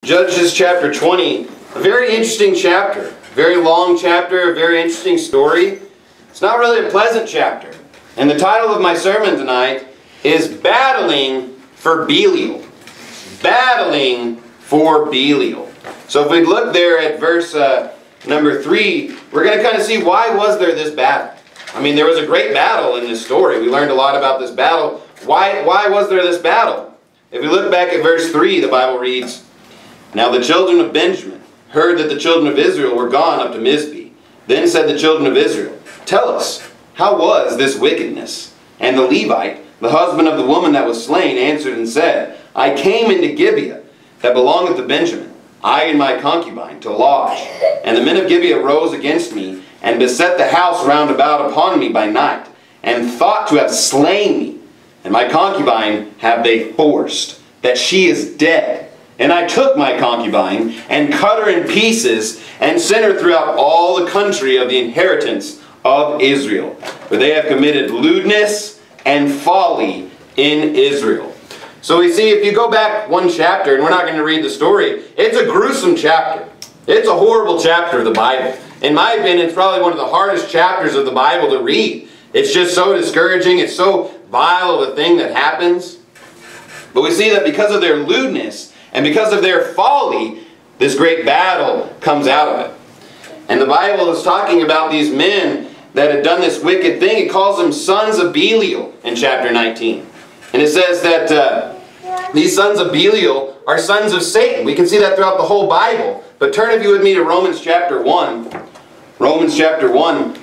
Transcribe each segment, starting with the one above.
Judges chapter 20, a very interesting chapter. Very long chapter, a very interesting story. It's not really a pleasant chapter. And the title of my sermon tonight is Battling for Belial. Battling for Belial. So if we look there at verse number 3, we're going to kind of see why was there this battle. I mean, there was a great battle in this story. We learned a lot about this battle. Why was there this battle? If we look back at verse 3, the Bible reads, "Now the children of Benjamin heard that the children of Israel were gone up to Mizpeh. Then said the children of Israel, Tell us, how was this wickedness? And the Levite, the husband of the woman that was slain, answered and said, I came into Gibeah, that belongeth to Benjamin, I and my concubine, to lodge. And the men of Gibeah rose against me, and beset the house round about upon me by night, and thought to have slain me. And my concubine have they forced, that she is dead. And I took my concubine, and cut her in pieces, and sent her throughout all the country of the inheritance of Israel. For they have committed lewdness and folly in Israel." So we see, if you go back one chapter, and we're not going to read the story, it's a gruesome chapter. It's a horrible chapter of the Bible. In my opinion, it's probably one of the hardest chapters of the Bible to read. It's just so discouraging. It's so vile of a thing that happens. But we see that because of their lewdness and because of their folly, this great battle comes out of it. And the Bible is talking about these men that had done this wicked thing. It calls them sons of Belial in chapter 19. And it says that these sons of Belial are sons of Satan. We can see that throughout the whole Bible. But turn, if you with me, to Romans chapter 1. Romans chapter 1.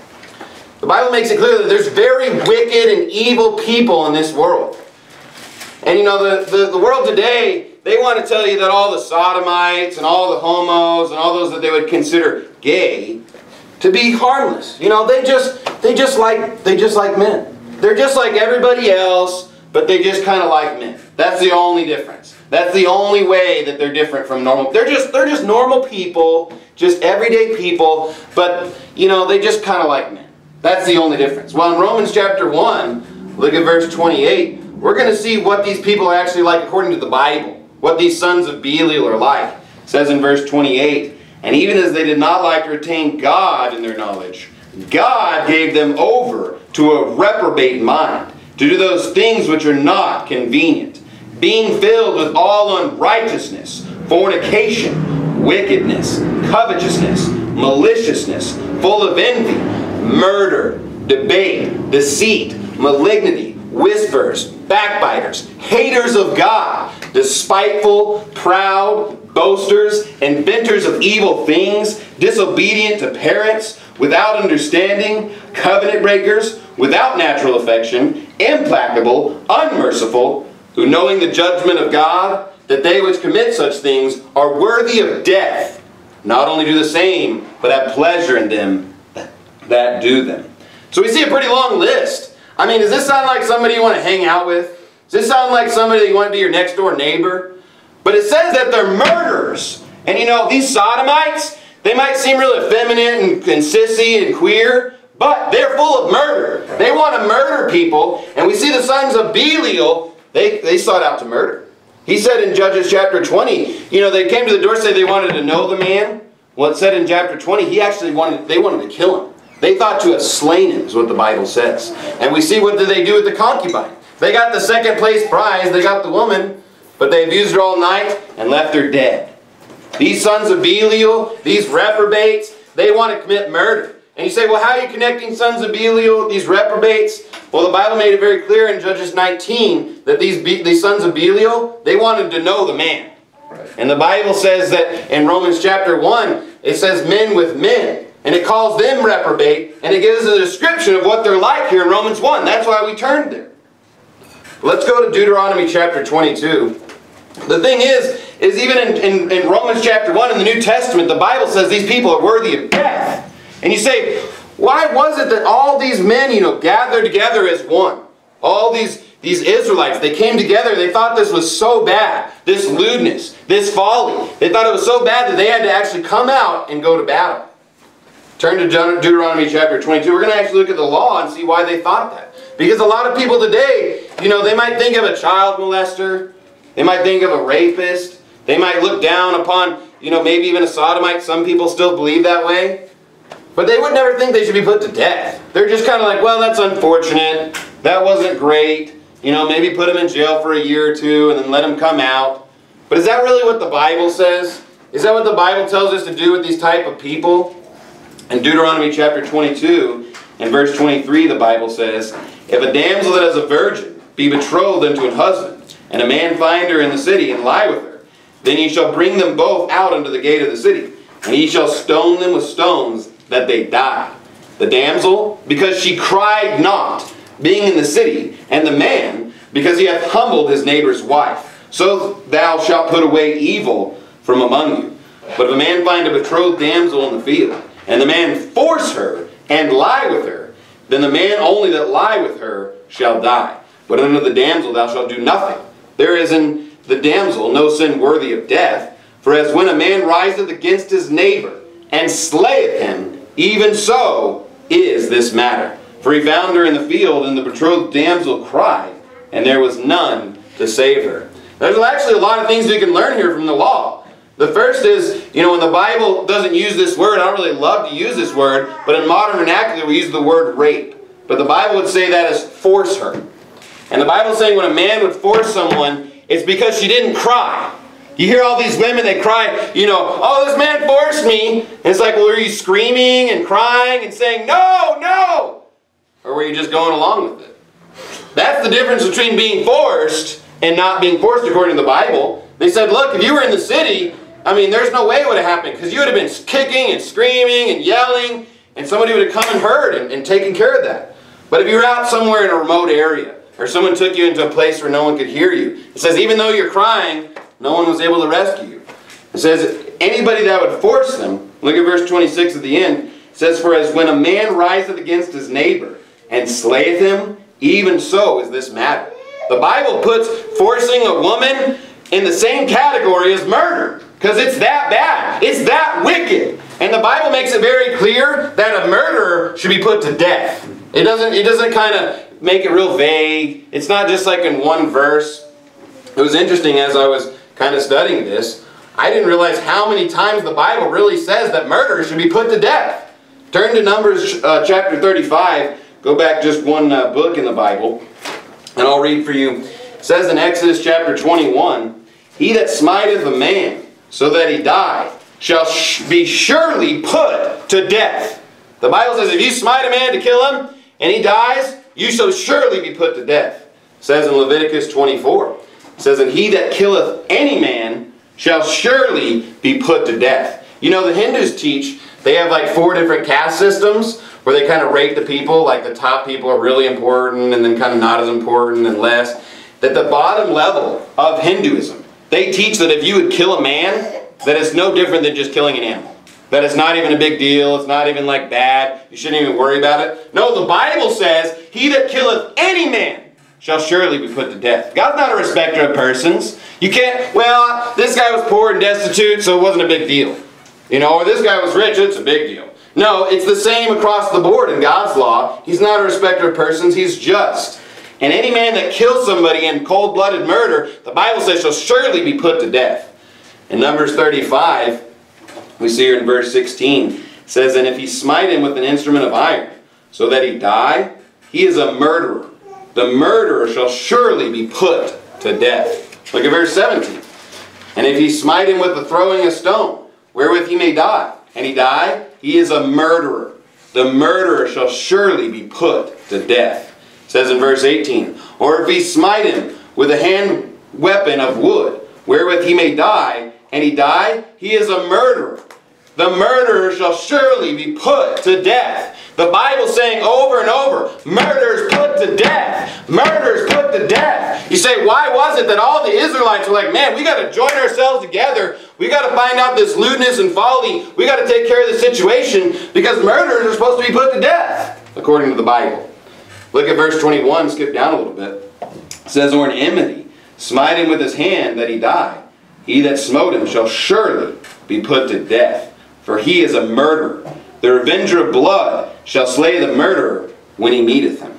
The Bible makes it clear that there's very wicked and evil people in this world. And you know, the world today, they want to tell you that all the sodomites and all the homos and all those that they would consider gay to be harmless. You know, they just like men. They're just like everybody else, but they just kind of like men. That's the only difference. That's the only way that they're different from normal. They're just normal people, just everyday people, but you know, they just kind of like men. That's the only difference. Well, in Romans chapter 1, look at verse 28, we're going to see what these people are actually like according to the Bible. What these sons of Belial are like. It says in verse 28, "And even as they did not like to retain God in their knowledge, God gave them over to a reprobate mind, to do those things which are not convenient, being filled with all unrighteousness, fornication, wickedness, covetousness, maliciousness, full of envy, murder, debate, deceit, malignity, whispers, backbiters, haters of God, despiteful, proud, boasters, inventors of evil things, disobedient to parents, without understanding, covenant breakers, without natural affection, implacable, unmerciful, who knowing the judgment of God, that they which commit such things are worthy of death, not only do the same, but have pleasure in them that do them." So we see a pretty long list. I mean, does this sound like somebody you want to hang out with? Does this sound like somebody that you want to be your next door neighbor? But it says that they're murderers. And you know, these sodomites, they might seem real effeminate and sissy and queer, but they're full of murder. They want to murder people. And we see the sons of Belial, they sought out to murder. He said in Judges chapter 20, you know, they came to the door, say they wanted to know the man. Well, it said in chapter 20, they wanted to kill him. They thought to have slain him, is what the Bible says. And we see, what did they do with the concubine? They got the second place prize, they got the woman, but they abused her all night and left her dead. These sons of Belial, these reprobates, they want to commit murder. And you say, well, how are you connecting sons of Belial, these reprobates? Well, the Bible made it very clear in Judges 19 that these sons of Belial, they wanted to know the man. And the Bible says that in Romans chapter 1, it says men with men. And it calls them reprobate, and it gives a description of what they're like here in Romans 1. That's why we turned there. Let's go to Deuteronomy chapter 22. The thing is even in Romans chapter 1 in the New Testament, the Bible says these people are worthy of death. And you say, why was it that all these men, you know, gathered together as one? All these Israelites, they came together, they thought this was so bad, this lewdness, this folly. They thought it was so bad that they had to actually come out and go to battle. Turn to Deuteronomy chapter 22. We're going to actually look at the law and see why they thought that. Because a lot of people today, you know, they might think of a child molester. They might think of a rapist. They might look down upon, maybe even a sodomite. Some people still believe that way. But they would never think they should be put to death. They're just kind of like, well, that's unfortunate. That wasn't great. Maybe put them in jail for a year or two and then let them come out. But is that really what the Bible says? Is that what the Bible tells us to do with these type of people? In Deuteronomy chapter 22 and verse 23, the Bible says, if a damsel that is a virgin be betrothed unto an husband, and a man find her in the city and lie with her, then ye shall bring them both out unto the gate of the city, and ye shall stone them with stones, that they die. The damsel, because she cried not, being in the city, and the man, because he hath humbled his neighbor's wife. So thou shalt put away evil from among you. But if a man find a betrothed damsel in the field, and the man force her, and lie with her, then the man only that lie with her shall die. But unto the damsel thou shalt do nothing. There is in the damsel no sin worthy of death. For as when a man riseth against his neighbor, and slayeth him, even so is this matter. For he found her in the field, and the betrothed damsel cried, and there was none to save her. There's actually a lot of things we can learn here from the law. The first is, when the Bible doesn't use this word, I don't really love to use this word, but in modern vernacular we use the word rape. But the Bible would say that as force her. And the Bible is saying when a man would force someone, it's because she didn't cry. You hear all these women, they cry, oh, this man forced me. And it's like, well, were you screaming and crying and saying, no, no? Or were you just going along with it? That's the difference between being forced and not being forced according to the Bible. They said, look, if you were in the city, there's no way it would have happened, because you would have been kicking and screaming and yelling, and somebody would have come and heard and taken care of that. But if you were out somewhere in a remote area, or someone took you into a place where no one could hear you, it says even though you're crying, no one was able to rescue you. It says anybody that would force them, look at verse 26 at the end, it says, for as when a man riseth against his neighbor, and slayeth him, even so is this matter. The Bible puts forcing a woman in the same category as murder, because it's that bad. It's that wicked. And the Bible makes it very clear that a murderer should be put to death. It doesn't kind of make it real vague. It's not just like in one verse. It was interesting as I was kind of studying this. I didn't realize how many times the Bible really says that murderers should be put to death. Turn to Numbers chapter 35. Go back just one book in the Bible, and I'll read for you. It says in Exodus chapter 21, he that smiteth a man so that he die shall be surely put to death. The Bible says if you smite a man to kill him and he dies, you shall surely be put to death. It says in Leviticus 24, it says, and he that killeth any man shall surely be put to death. The Hindus teach, they have like 4 different caste systems where they kind of rate the people, like the top people are really important and then kind of not as important and less. That the bottom level of Hinduism, they teach that if you would kill a man, that it's no different than just killing an animal. That it's not even a big deal, it's not even like bad, you shouldn't even worry about it. No, the Bible says, he that killeth any man shall surely be put to death. God's not a respecter of persons. You can't, well, this guy was poor and destitute, so it wasn't a big deal. Or this guy was rich, it's a big deal. No, it's the same across the board in God's law. He's not a respecter of persons, he's just. And any man that kills somebody in cold-blooded murder, the Bible says shall surely be put to death. In Numbers 35, we see here in verse 16, it says, and if he smite him with an instrument of iron, so that he die, he is a murderer. The murderer shall surely be put to death. Look at verse 17. And if he smite him with the throwing a stone, wherewith he may die, and he die, he is a murderer. The murderer shall surely be put to death. It says in verse 18, or if he smite him with a hand weapon of wood, wherewith he may die, and he die, he is a murderer. The murderer shall surely be put to death. The Bible's saying over and over, murderers put to death. Murderers put to death. You say, why was it that all the Israelites were like, man, we got to join ourselves together. We got to find out this lewdness and folly. We got to take care of the situation because murderers are supposed to be put to death, according to the Bible. Look at verse 21, skip down a little bit. It says, or in enmity, smite him with his hand that he die. He that smote him shall surely be put to death, for he is a murderer. The revenger of blood shall slay the murderer when he meeteth him.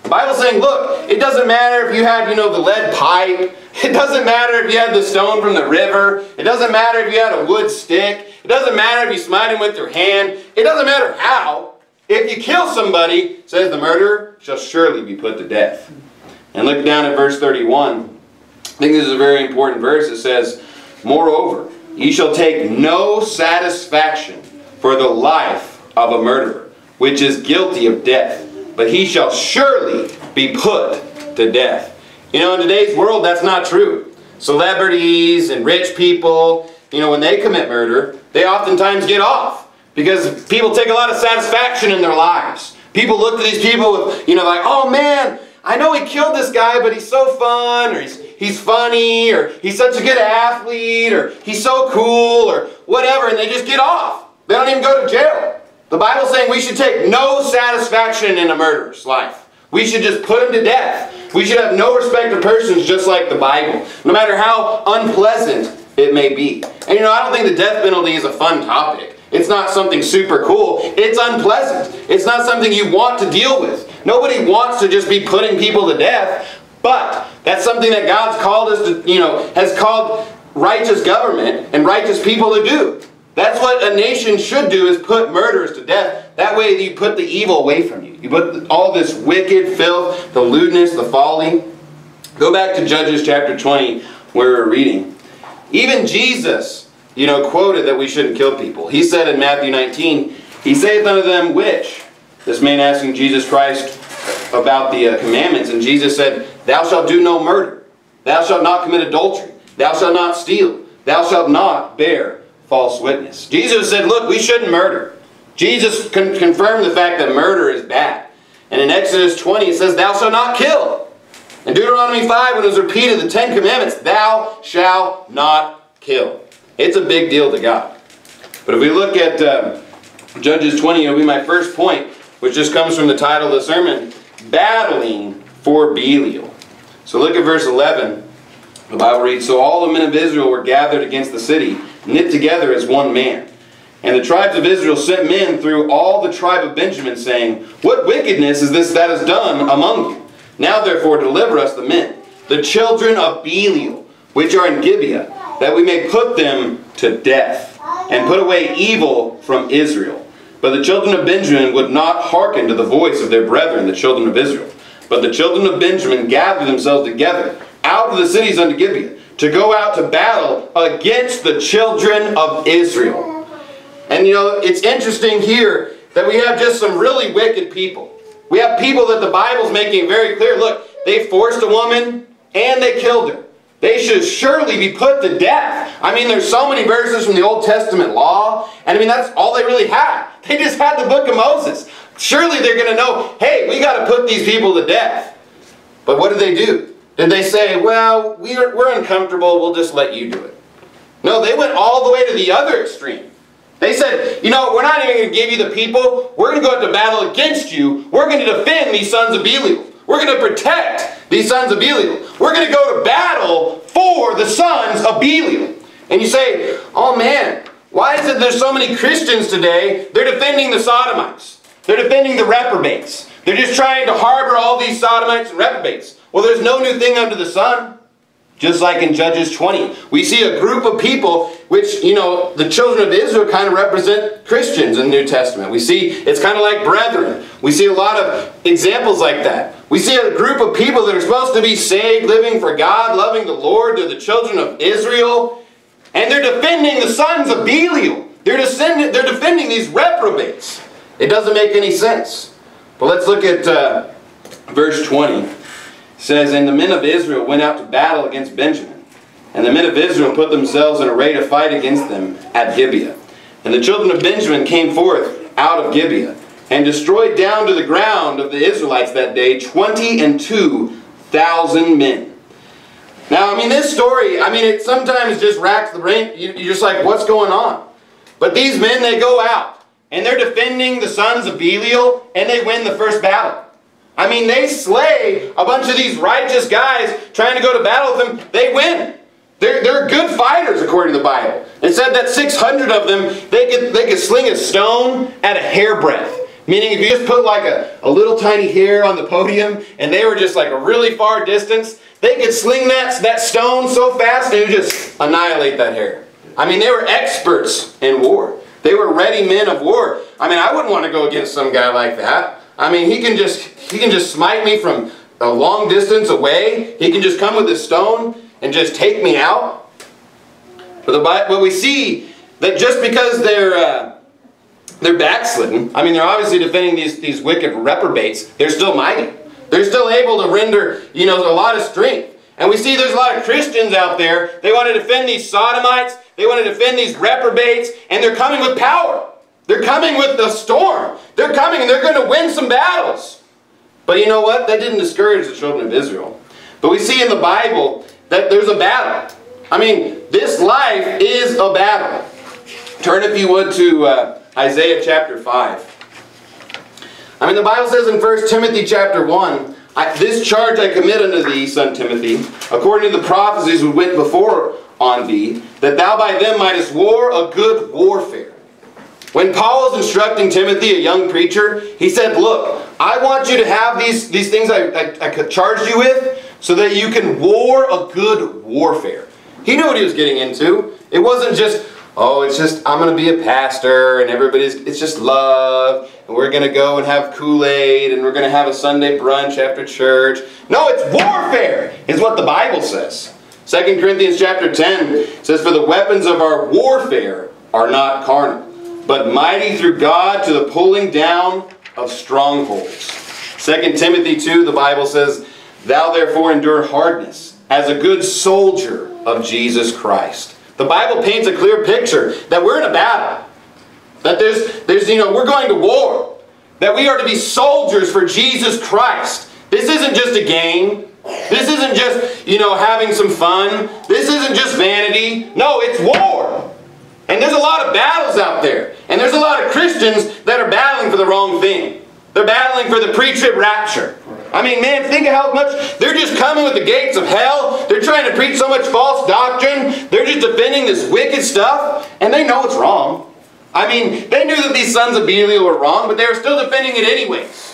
The Bible's saying, look, it doesn't matter if you had, the lead pipe. It doesn't matter if you had the stone from the river. It doesn't matter if you had a wood stick. It doesn't matter if you smite him with your hand. It doesn't matter how. If you kill somebody, it says the murderer shall surely be put to death. And look down at verse 31. I think this is a very important verse. It says, moreover, ye shall take no satisfaction for the life of a murderer, which is guilty of death, but he shall surely be put to death. In today's world, that's not true. Celebrities and rich people, when they commit murder, they oftentimes get off because people take a lot of satisfaction in their lives. People look to these people with, like, oh man, I know he killed this guy, but he's so fun, or he's funny, or he's such a good athlete, or he's so cool, or whatever, and they just get off. They don't even go to jail. The Bible's saying we should take no satisfaction in a murderer's life. We should just put him to death. We should have no respect of persons, just like the Bible, no matter how unpleasant it may be. And I don't think the death penalty is a fun topic. It's not something super cool. It's unpleasant. It's not something you want to deal with. Nobody wants to just be putting people to death, but that's something that God's called us to, has called righteous government and righteous people to do. That's what a nation should do, is put murderers to death. That way you put the evil away from you. You put all this wicked filth, the lewdness, the folly. Go back to Judges chapter 20 where we're reading. Even Jesus, quoted that we shouldn't kill people. He said in Matthew 19, he saith unto them which? This man asking Jesus Christ about the commandments, and Jesus said, thou shalt do no murder. Thou shalt not commit adultery. Thou shalt not steal. Thou shalt not bear false witness. Jesus said, look, we shouldn't murder. Jesus confirmed the fact that murder is bad. And in Exodus 20 it says, thou shalt not kill. In Deuteronomy 5, when it was repeated, the 10 Commandments, thou shalt not kill. It's a big deal to God. But if we look at Judges 20, it'll be my first point, which just comes from the title of the sermon, Battling for Belial. So look at verse 11. The Bible reads, so all the men of Israel were gathered against the city, knit together as one man. And the tribes of Israel sent men through all the tribe of Benjamin, saying, what wickedness is this that is done among you? Now therefore deliver us the men, the children of Belial, which are in Gibeah, that we may put them to death, and put away evil from Israel. But the children of Benjamin would not hearken to the voice of their brethren, the children of Israel. But the children of Benjamin gathered themselves together out of the cities unto Gibeah, to go out to battle against the children of Israel. And it's interesting here that we have just some really wicked people. We have people that the Bible's making very clear, look, they forced a woman and they killed her. They should surely be put to death. There's so many verses from the Old Testament law, and that's all they really had. They just had the book of Moses. Surely they're going to know, hey, we got to put these people to death. But what did they do? Did they say, well, we're uncomfortable, we'll just let you do it? No, they went all the way to the other extreme. They said, we're not even going to give you the people. We're going to go out to battle against you. We're going to defend these sons of Belial. We're going to protect these sons of Belial. We're going to go to battle for the sons of Belial. And you say, oh man, why is it there's so many Christians today, they're defending the Sodomites. They're defending the reprobates. They're just trying to harbor all these Sodomites and reprobates. Well, there's no new thing under the sun. Just like in Judges 20. We see a group of people which, the children of Israel kind of represent Christians in the New Testament. We see it's kind of like brethren. We see a lot of examples like that. We see a group of people that are supposed to be saved, living for God, loving the Lord. They're the children of Israel. And they're defending the sons of Belial. They're defending these reprobates. It doesn't make any sense. But let's look at verse 20. It says, and the men of Israel went out to battle against Benjamin. And the men of Israel put themselves in array to fight against them at Gibeah. And the children of Benjamin came forth out of Gibeah, and destroyed down to the ground of the Israelites that day 22,000 men. Now, this story, it sometimes just racks the brain. You're just like, what's going on? But these men, they go out, and they're defending the sons of Belial, and they win the first battle. They slay a bunch of these righteous guys trying to go to battle with them. They win. They're good fighters according to the Bible. It said that 600 of them, they could sling a stone at a hairbreadth. Meaning if you just put like a little tiny hair on the podium and they were just like a really far distance, they could sling that stone so fast and it would just annihilate that hair. I mean, they were experts in war. They were ready men of war. I mean, I wouldn't want to go against some guy like that. I mean, he can just smite me from a long distance away. He can just come with a stone and just take me out. But we see that just because they're backslidden, I mean, they're obviously defending these wicked reprobates, they're still mighty. They're still able to render, a lot of strength. And we see there's a lot of Christians out there, they want to defend these sodomites, they want to defend these reprobates, and they're coming with power. They're coming with the storm. They're coming and they're going to win some battles. But you know what? That didn't discourage the children of Israel. But we see in the Bible that there's a battle. I mean, this life is a battle. Turn, if you would, to Isaiah chapter 5. I mean, the Bible says in 1 Timothy chapter 1, this charge I commit unto thee, son Timothy, according to the prophecies which went before on thee, that thou by them mightest war a good warfare. When Paul was instructing Timothy, a young preacher, he said, look, I want you to have these things I charged you with so that you can war a good warfare. He knew what he was getting into. It wasn't just, I'm going to be a pastor and it's just love and we're going to go and have Kool-Aid and we're going to have a Sunday brunch after church. No, it's warfare is what the Bible says. 2 Corinthians chapter 10 says, for the weapons of our warfare are not carnal, but mighty through God to the pulling down of strongholds. 2 Timothy 2, the Bible says, thou therefore endure hardness as a good soldier of Jesus Christ. The Bible paints a clear picture that we're in a battle. That we're going to war. That we are to be soldiers for Jesus Christ. This isn't just a game. This isn't just, having some fun. This isn't just vanity. No, it's war. And there's a lot of battles out there. And there's a lot of Christians that are battling for the wrong thing. They're battling for the pre-trib rapture. I mean, man, think of how much they're just coming with the gates of hell. They're trying to preach so much false doctrine. They're just defending this wicked stuff. And they know it's wrong. I mean, they knew that these sons of Belial were wrong, but they were still defending it anyways.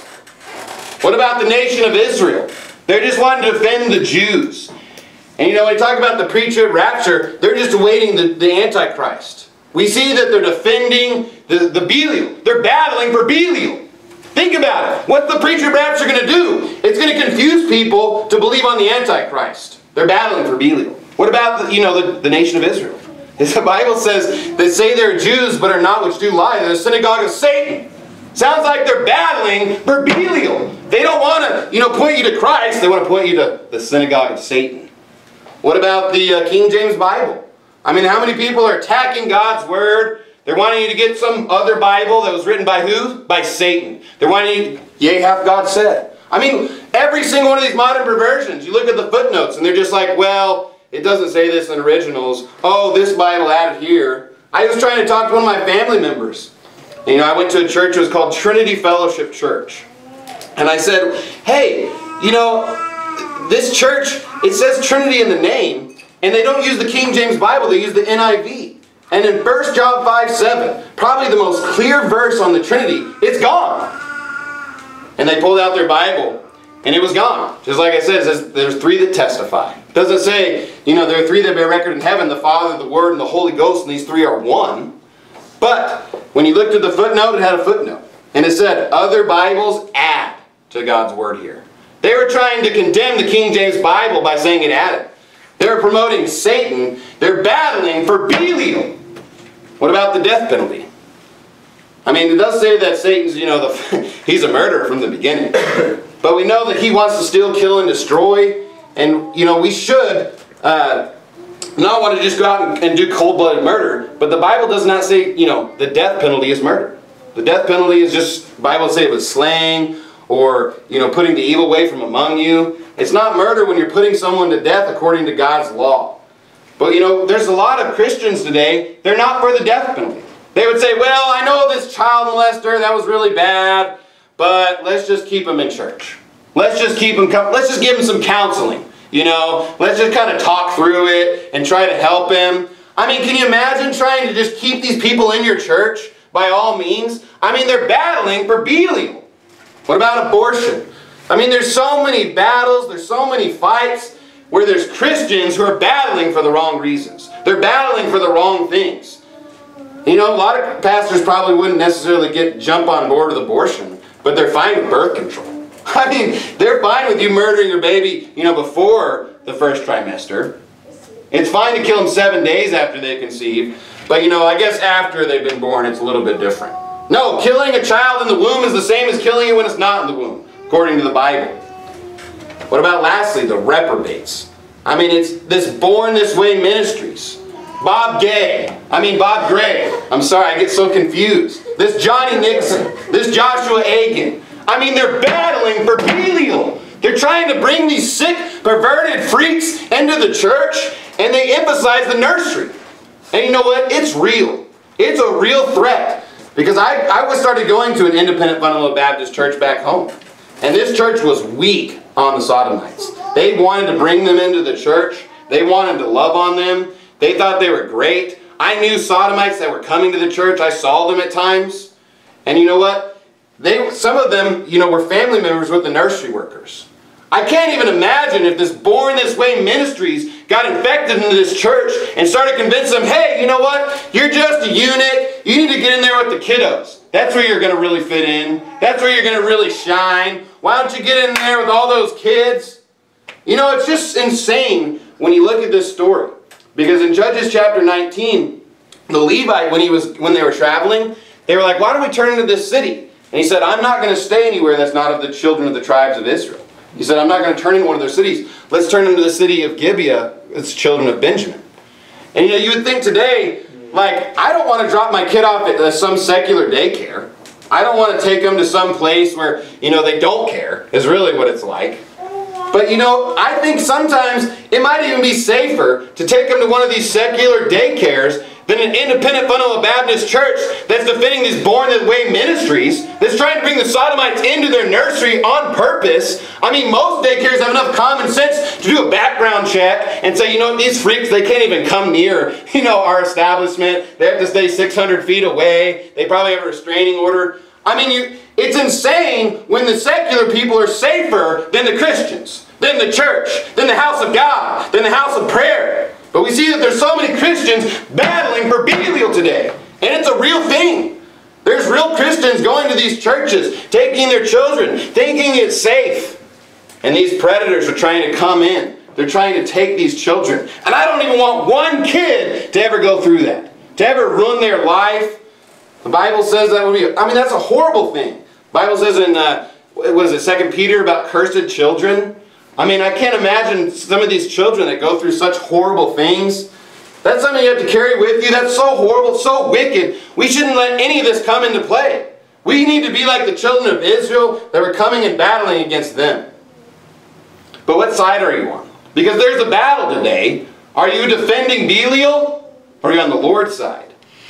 What about the nation of Israel? They're just wanting to defend the Jews. And when you talk about the pre-trib rapture, they're just awaiting the Antichrist. We see that they're defending the Belial. They're battling for Belial. Think about it. What's the pre-trib rapture going to do? It's going to confuse people to believe on the Antichrist. They're battling for Belial. What about the nation of Israel? The Bible says they say they're Jews but are not, which do lie. They're the synagogue of Satan. Sounds like they're battling for Belial. They don't want to point you to Christ. They want to point you to the synagogue of Satan. What about the King James Bible? I mean, how many people are attacking God's Word? They're wanting you to get some other Bible that was written by who? By Satan. They're wanting you, yea, hath God said. I mean, every single one of these modern perversions, you look at the footnotes and they're just like, well, it doesn't say this in originals. Oh, this Bible added here. I was trying to talk to one of my family members. And, I went to a church, it was called Trinity Fellowship Church. And I said, hey, this church, it says Trinity in the name, and they don't use the King James Bible, they use the NIV. And in 1 John 5:7, probably the most clear verse on the Trinity, it's gone. And they pulled out their Bible, and it was gone. Just like I said, it says there's three that testify. It doesn't say, there are three that bear record in heaven, the Father, the Word, and the Holy Ghost, and these three are one. But when you looked at the footnote, it had a footnote. And it said, other Bibles add to God's Word here. They were trying to condemn the King James Bible by saying it added. They were promoting Satan. They're battling for Belial. What about the death penalty? I mean, it does say that Satan's, he's a murderer from the beginning. But we know that he wants to steal, kill, and destroy. And, we should not want to just go out and do cold-blooded murder. But the Bible does not say, the death penalty is murder. The death penalty is just, the Bible say it was slaying or, putting the evil away from among you. It's not murder when you're putting someone to death according to God's law. But there's a lot of Christians today, they're not for the death penalty. They would say, well, I know this child molester, that was really bad, but let's just keep him in church. Let's just keep him, let's just give him some counseling. Let's just kind of talk through it and try to help him. I mean, can you imagine trying to just keep these people in your church by all means. I mean, they're battling for Belial. What about abortion? I mean, there's so many battles, there's so many fights where there's Christians who are battling for the wrong reasons. They're battling for the wrong things. You know, a lot of pastors probably wouldn't necessarily jump on board with abortion, but they're fine with birth control. I mean, they're fine with you murdering your baby, you know, before the first trimester. It's fine to kill them 7 days after they conceive, but you know, I guess after they've been born, it's a little bit different. No, killing a child in the womb is the same as killing it when it's not in the womb, according to the Bible. What about lastly, the reprobates? I mean, it's this Born This Way Ministries. Bob Gray. I'm sorry, I get so confused. This Johnny Nixon. This Joshua Aiken. I mean, they're battling for Belial. They're trying to bring these sick, perverted freaks into the church, and they emphasize the nursery. And you know what? It's real. It's a real threat. Because I started going to an independent fundamental Baptist church back home. And this church was weak on the sodomites. They wanted to bring them into the church. They wanted to love on them. They thought they were great. I knew sodomites that were coming to the church. I saw them at times. And you know what? Some of them, you know, were family members with the nursery workers. I can't even imagine if this Born This Way Ministries got infected into this church and started convincing them, hey, you know what? You're just a unit. You need to get in there with the kiddos. That's where you're going to really fit in. That's where you're going to really shine. Why don't you get in there with all those kids? You know, it's just insane when you look at this story. Because in Judges chapter 19, the Levite, when they were traveling, they were like, why don't we turn into this city? And he said, I'm not going to stay anywhere that's not of the children of the tribes of Israel. He said, I'm not going to turn into one of their cities. Let's turn into the city of Gibeah, it's children of Benjamin. And you know, you would think today, like, I don't want to drop my kid off at some secular daycare. I don't want to take them to some place where, you know, they don't care, is really what it's like. But you know, I think sometimes it might even be safer to take them to one of these secular daycares than an independent fundamental Baptist church that's defending these Born This Way Ministries, that's trying to bring the sodomites into their nursery on purpose. I mean, most daycares have enough common sense to do a background check and say, you know, these freaks, they can't even come near, you know, our establishment. They have to stay 600 feet away. They probably have a restraining order. I mean, it's insane when the secular people are safer than the Christians, than the church, than the house of God, than the house of prayer. But we see that there's so many Christians battling for Belial today. And it's a real thing. There's real Christians going to these churches, taking their children, thinking it's safe. And these predators are trying to come in. They're trying to take these children. And I don't even want one kid to ever go through that, to ever ruin their life. The Bible says that would be, I mean, that's a horrible thing. The Bible says in, what is it, 2 Peter about cursed children. I mean, I can't imagine some of these children that go through such horrible things. That's something you have to carry with you. That's so horrible, so wicked. We shouldn't let any of this come into play. We need to be like the children of Israel that were coming and battling against them. But what side are you on? Because there's a battle today. Are you defending Belial or are you on the Lord's side?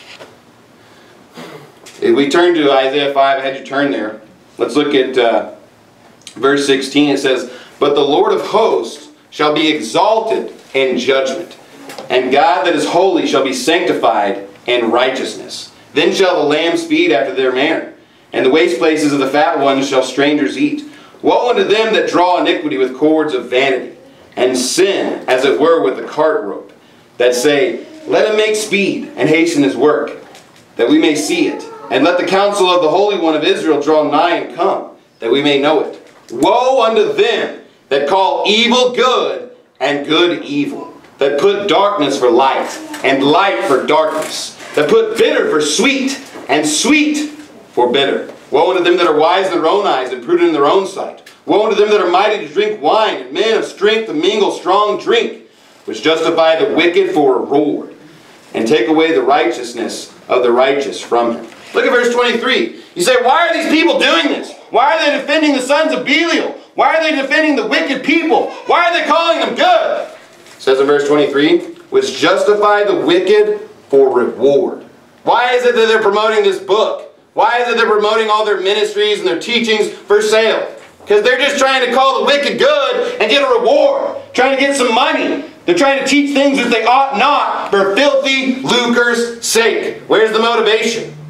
If we turn to Isaiah 5, I had you turn there. Let's look at verse 16. It says, but the Lord of hosts shall be exalted in judgment, and God that is holy shall be sanctified in righteousness. Then shall the lambs feed after their manner, and the waste places of the fat ones shall strangers eat. Woe unto them that draw iniquity with cords of vanity, and sin, as it were, with a cart rope, that say, let him make speed, and hasten his work, that we may see it. And let the counsel of the Holy One of Israel draw nigh and come, that we may know it. Woe unto them that call evil good, and good evil, that put darkness for light, and light for darkness, that put bitter for sweet, and sweet for bitter. Woe unto them that are wise in their own eyes, and prudent in their own sight. Woe unto them that are mighty to drink wine, and men of strength to mingle strong drink, which justify the wicked for a reward, and take away the righteousness of the righteous from him. Look at verse 23. You say, why are these people doing this? Why are they defending the sons of Belial? Why are they defending the wicked people? Why are they calling them good? It says in verse 23, which justify the wicked for reward. Why is it that they're promoting this book? Why is it they're promoting all their ministries and their teachings for sale? Because they're just trying to call the wicked good and get a reward. Trying to get some money. They're trying to teach things that they ought not for filthy lucre's sake. Where's the motivation?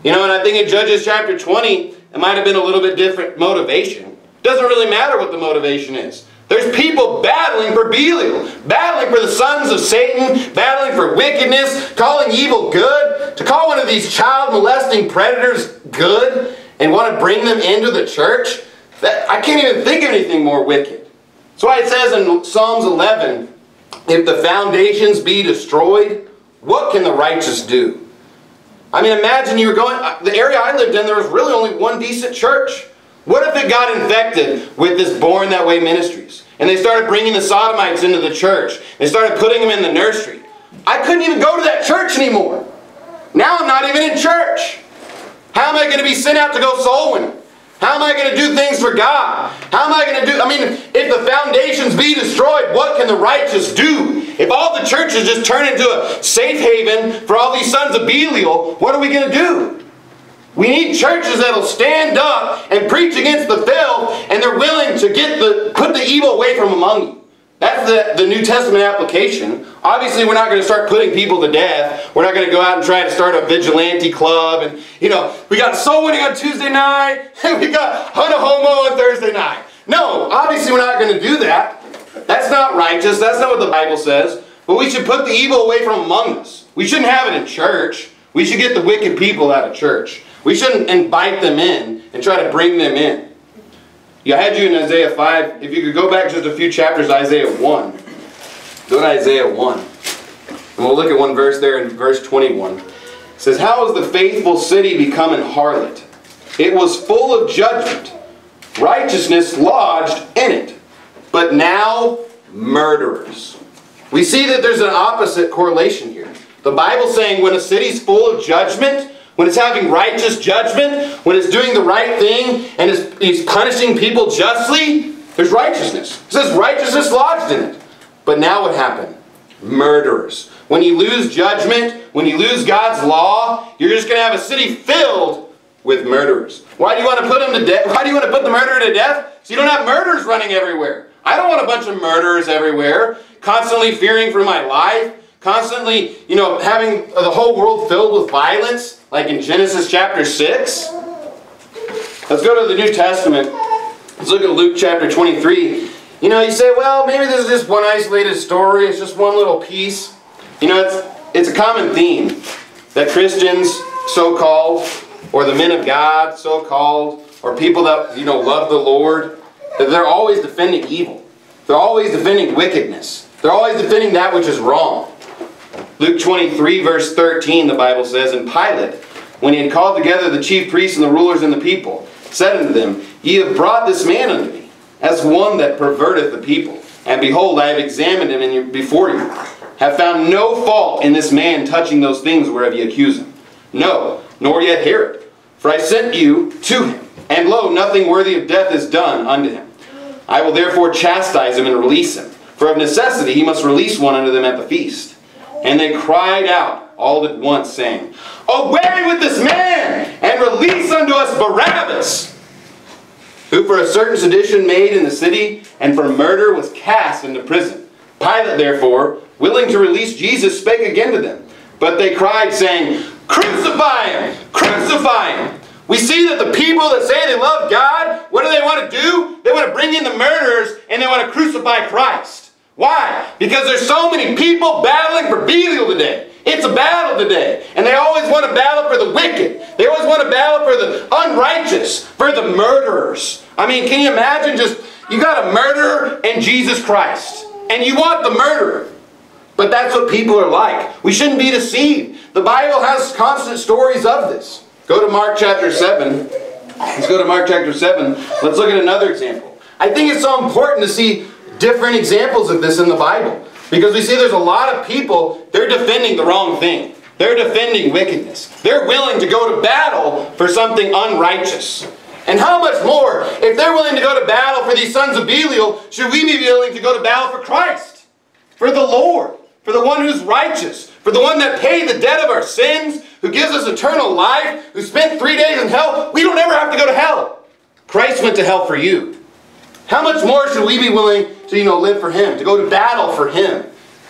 You know, and I think in Judges chapter 20, it might have been a little bit different motivation. Doesn't really matter what the motivation is. There's people battling for Belial, battling for the sons of Satan, battling for wickedness, calling evil good. To call one of these child molesting predators good and want to bring them into the church, I can't even think of anything more wicked. That's why it says in Psalms 11, if the foundations be destroyed, what can the righteous do? I mean, imagine you were going, the area I lived in, there was really only one decent church. What if it got infected with this Born That Way ministries? And they started bringing the sodomites into the church. They started putting them in the nursery. I couldn't even go to that church anymore. Now I'm not even in church. How am I going to be sent out to go soul winning? How am I going to do things for God? How am I going to do... I mean, if the foundations be destroyed, what can the righteous do? If all the churches just turn into a safe haven for all these sons of Belial, what are we going to do? We need churches that will stand up and preach against the filth, and they're willing to put the evil away from among you. That's the New Testament application. Obviously, we're not going to start putting people to death. We're not going to go out and try to start a vigilante club. And, you know, we got soul winning on Tuesday night, and we got hunt a homo on Thursday night. No, obviously we're not going to do that. That's not righteous. That's not what the Bible says. But we should put the evil away from among us. We shouldn't have it in church. We should get the wicked people out of church. We shouldn't invite them in and try to bring them in. I had you in Isaiah 5. If you could go back just a few chapters, Isaiah 1. Go to Isaiah 1. And we'll look at one verse there in verse 21. It says, how has the faithful city become an harlot? It was full of judgment. Righteousness lodged in it. But now, murderers. We see that there's an opposite correlation here. The Bible's saying when a city's full of judgment, when it's having righteous judgment, when it's doing the right thing, and it's punishing people justly, there's righteousness. It says righteousness lodged in it. But now what happened? Murderers. When you lose judgment, when you lose God's law, you're just going to have a city filled with murderers. Why do you want to put them to death? Why do you want to put the murderer to death? So you don't have murderers running everywhere. I don't want a bunch of murderers everywhere, constantly fearing for my life. Constantly, you know, having the whole world filled with violence, like in Genesis chapter 6. Let's go to the New Testament. Let's look at Luke chapter 23. You know, you say, well, maybe this is just one isolated story. It's just one little piece. You know, it's a common theme that Christians, so-called, or the men of God, so-called, or people that, you know, love the Lord, that they're always defending evil. They're always defending wickedness. They're always defending that which is wrong. Luke 23 verse 13, the Bible says, and Pilate, when he had called together the chief priests and the rulers and the people, said unto them, ye have brought this man unto me, as one that perverteth the people. And behold, I have examined him before you, have found no fault in this man touching those things whereof ye accuse him. No, nor yet Herod. For I sent you to him, and lo, nothing worthy of death is done unto him. I will therefore chastise him and release him. For of necessity he must release one unto them at the feast. And they cried out all at once, saying, away with this man, and release unto us Barabbas, who for a certain sedition made in the city, and for murder was cast into prison. Pilate therefore, willing to release Jesus, spake again to them. But they cried, saying, crucify him! Crucify him! We see that the people that say they love God, what do they want to do? They want to bring in the murderers, and they want to crucify Christ. Why? Because there's so many people battling for Belial today. It's a battle today. And they always want to battle for the wicked. They always want to battle for the unrighteous, for the murderers. I mean, can you imagine just, you got a murderer and Jesus Christ. And you want the murderer. But that's what people are like. We shouldn't be deceived. The Bible has constant stories of this. Go to Mark chapter 7. Let's go to Mark chapter 7. Let's look at another example. I think it's so important to see different examples of this in the Bible. Because we see there's a lot of people, they're defending the wrong thing. They're defending wickedness. They're willing to go to battle for something unrighteous. And how much more, if they're willing to go to battle for these sons of Belial, should we be willing to go to battle for Christ? For the Lord. For the one who's righteous. For the one that paid the debt of our sins. Who gives us eternal life. Who spent 3 days in hell. We don't ever have to go to hell. Christ went to hell for you. How much more should we be willing to, live for Him, to go to battle for Him?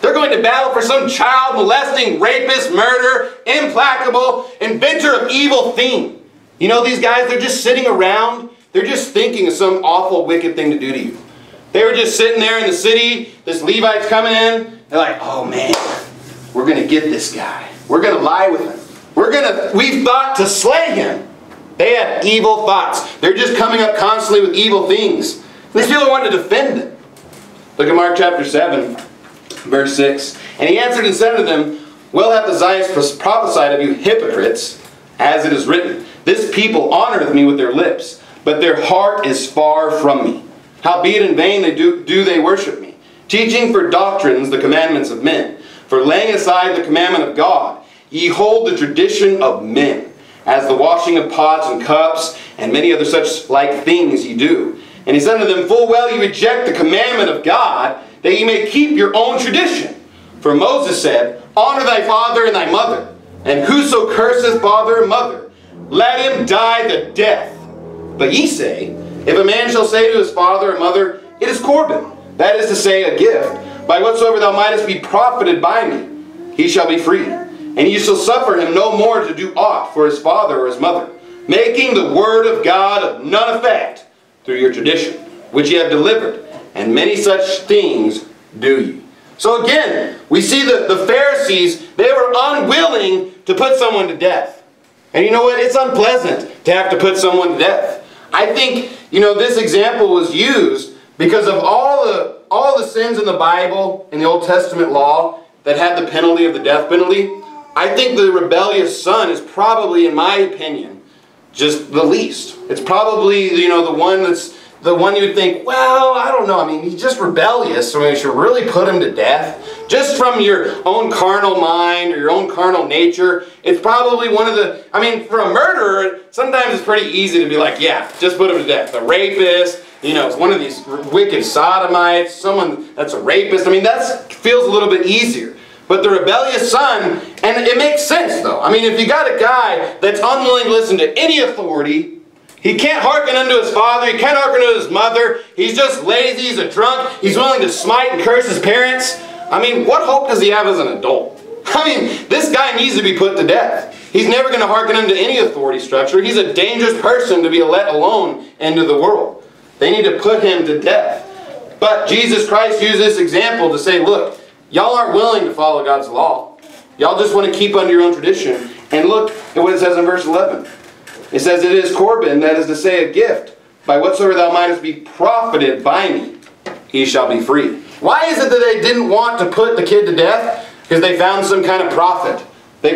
They're going to battle for some child molesting, rapist, murderer, implacable, inventor of evil thing. You know, these guys, they're just sitting around. They're just thinking of some awful, wicked thing to do to you. They were just sitting there in the city. This Levite's coming in. They're like, oh man, we're going to get this guy. We're going to lie with him. We've thought to slay him. They had evil thoughts. They're just coming up constantly with evil things. These people want to defend them. Look at Mark chapter 7, verse 6. And he answered and said to them, well hath Isaiah prophesied of you hypocrites, as it is written, this people honoreth me with their lips, but their heart is far from me. Howbeit in vain do they worship me, teaching for doctrines the commandments of men. For laying aside the commandment of God, ye hold the tradition of men, as the washing of pots and cups, and many other such like things ye do. And he said unto them, full well ye reject the commandment of God, that ye may keep your own tradition. For Moses said, honor thy father and thy mother, and whoso curseth father or mother, let him die the death. But ye say, if a man shall say to his father or mother, it is Corban, that is to say, a gift, by whatsoever thou mightest be profited by me, he shall be free. And ye shall suffer him no more to do aught for his father or his mother, making the word of God of none effect through your tradition, which ye have delivered, and many such things do ye. So again, we see the Pharisees, they were unwilling to put someone to death. And you know what? It's unpleasant to have to put someone to death. I think, you know, this example was used because of all the sins in the Bible, in the Old Testament law, that had the penalty of the death penalty. I think the rebellious son is probably, in my opinion, just the least. It's probably, you know, the one you would think, well, I don't know. I mean, he's just rebellious, so we should really put him to death. Just from your own carnal mind or your own carnal nature, it's probably one of the, I mean, for a murderer, sometimes it's pretty easy to be like, yeah, just put him to death. A rapist, you know, it's one of these wicked sodomites, someone that's a rapist. I mean, that feels a little bit easier. But the rebellious son, and it makes sense though. I mean, if you got a guy that's unwilling to listen to any authority, he can't hearken unto his father, he can't hearken unto his mother, he's just lazy, he's a drunk, he's willing to smite and curse his parents. I mean, what hope does he have as an adult? I mean, this guy needs to be put to death. He's never going to hearken unto any authority structure. He's a dangerous person to be let alone into the world. They need to put him to death. But Jesus Christ used this example to say, look, y'all aren't willing to follow God's law. Y'all just want to keep under your own tradition. And look at what it says in verse 11. It says, it is Corban, that is to say, a gift. By whatsoever thou mightest be profited by me, he shall be free. Why is it that they didn't want to put the kid to death? Because they found some kind of profit.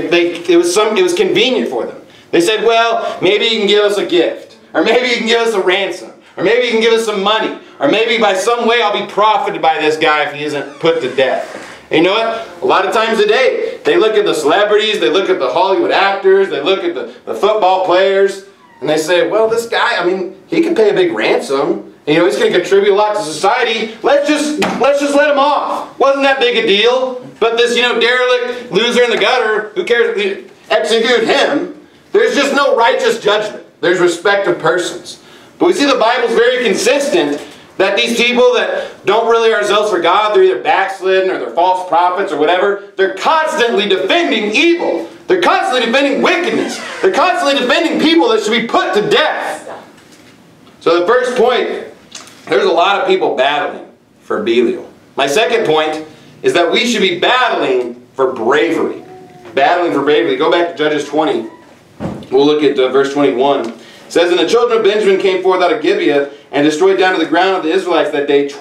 It was convenient for them. They said, well, maybe he can give us a gift. Or maybe he can give us a ransom. Or maybe he can give us some money. Or maybe by some way I'll be profited by this guy if he isn't put to death. And you know what? A lot of times today, they look at the celebrities, they look at the Hollywood actors, they look at the football players, and they say, well, this guy, I mean, he can pay a big ransom. And, you know, he's going to contribute a lot to society. Let's just let him off. Wasn't that big a deal? But this, you know, derelict loser in the gutter, who cares? Execute him. There's just no righteous judgment. There's respect of persons. But we see the Bible's very consistent that these people that don't really are zealous for God, they're either backslidden or they're false prophets or whatever, they're constantly defending evil. They're constantly defending wickedness. They're constantly defending people that should be put to death. So the first point, there's a lot of people battling for Belial. My second point is that we should be battling for bravery. Battling for bravery. Go back to Judges 20. We'll look at verse 21. It says, and the children of Benjamin came forth out of Gibeah and destroyed down to the ground of the Israelites that day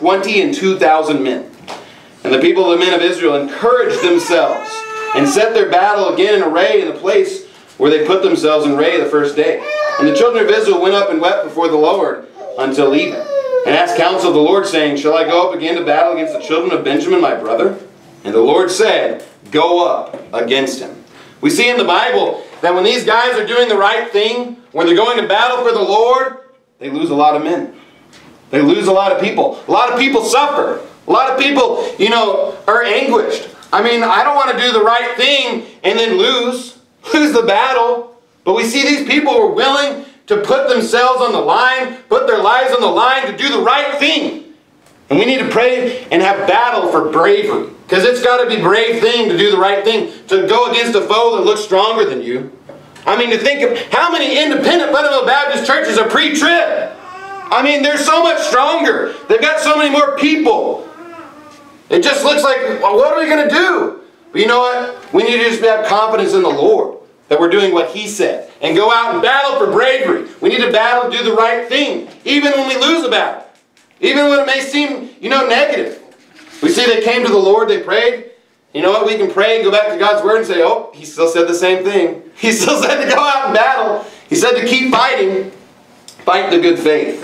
22,000 men. And the people of the men of Israel encouraged themselves and set their battle again in array in the place where they put themselves in array the first day. And the children of Israel went up and wept before the Lord until even, and asked counsel of the Lord, saying, shall I go up again to battle against the children of Benjamin, my brother? And the Lord said, go up against him. We see in the Bible that when these guys are doing the right thing, when they're going to battle for the Lord, they lose a lot of men. They lose a lot of people. A lot of people suffer. A lot of people, you know, are anguished. I mean, I don't want to do the right thing and then lose the battle. But we see these people who are willing to put themselves on the line, put their lives on the line to do the right thing. And we need to pray and have battle for bravery. Because it's got to be a brave thing to do the right thing. To go against a foe that looks stronger than you. I mean, to think of how many independent fundamental Baptist churches are pre-trib. I mean, they're so much stronger. They've got so many more people. It just looks like, well, what are we going to do? But you know what? We need to just have confidence in the Lord. That we're doing what He said. And go out and battle for bravery. We need to battle to do the right thing. Even when we lose a battle. Even when it may seem, negative. We see they came to the Lord, they prayed. You know what? We can pray and go back to God's Word and say, oh, He still said the same thing. He still said to go out and battle. He said to keep fighting. Fight the good faith.